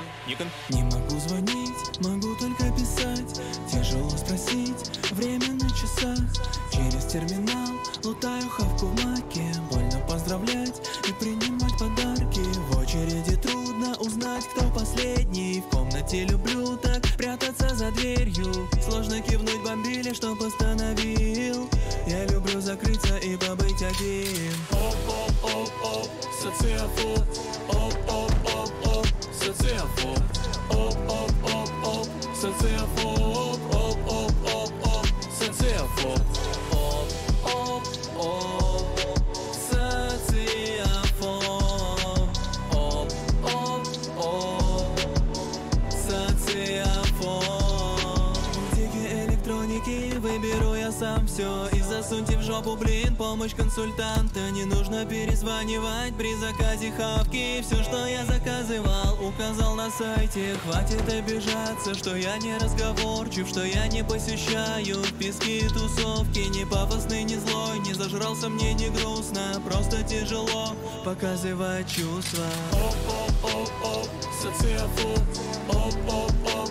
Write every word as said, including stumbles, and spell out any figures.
Никон. Не могу звонить, могу только писать. Тяжело спросить, время на часах. Через терминал лутаю хавку в маке. Больно поздравлять и принимать подарки. В очереди трудно узнать, кто последний. В комнате люблю так прятаться за дверью. Сложно кивнуть бомбили, что постановил. Я люблю закрыться и побыть один. Оп-оп-оп-оп, социофоб. Оп-оп-оп-оп, социофоб. Оп-оп-оп-оп, социофоб. Оп-оп-оп-оп, социофоб. Оп-оп-оп, социофоб. Оп-оп-оп, социофоб. Диги электроники выберу я сам все. И засуньте в жопу, блин, помощь консультанта. Не нужно перезванивать при заказе хавки. Все, что я заказывал, указал на сайте. Хватит обижаться, что я не разговорчив, что я не посещаю вписки и тусовки. Не пафосный, не злой, не зажрался, мне не грустно. Просто тяжело показывать чувства. Оп-оп-оп-оп, социофоб. Оп-оп-оп.